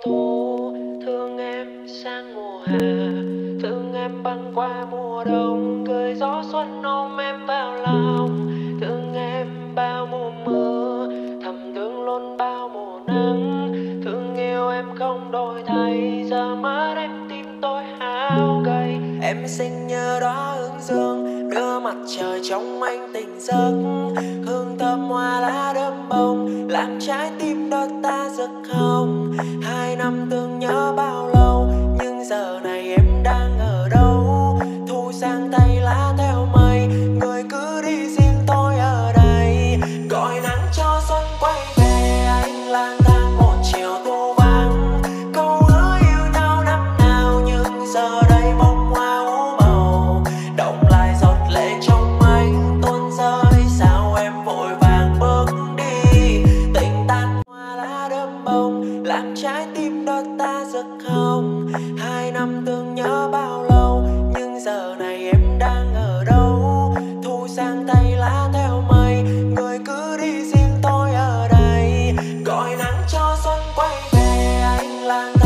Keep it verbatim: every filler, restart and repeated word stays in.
thu, thương em sang mùa hạ, thương em băng qua mùa đông, cười gió xuân ôm em vào lòng. Thương em bao mùa mưa, thầm thương luôn bao mùa nắng, thương yêu em không đổi thay, giờ mắt em tim tôi hao gầy. Em xinh như đóa hướng dương, đưa mặt trời trong anh tỉnh giấc, hương thơm hoa lá đơm bông, làm trái tim đôi ta rực hồng. Hai năm thương nhớ bao lâu, nhưng giờ này em đang ở đâu? Thu sang tay lá theo mây, người cứ đi riêng tôi ở đây. Gọi nắng cho xuân quay về, anh lang thang một chiều thu vắng. Câu hứa yêu nhau năm nào, nhưng giờ đây bông hoa ú màu, động lại giọt lệ trong anh tuôn rơi. Sao em vội vàng bước đi, tình tan hoa lá đơm bông, làm trái tim đôi ta rực hồng. Hai năm thương nhớ bao lâu, nhưng giờ này em đang ở đâu? Thu sang tay lá theo mây, người cứ đi riêng tôi ở đây. Gọi nắng cho xuân quay về, anh lang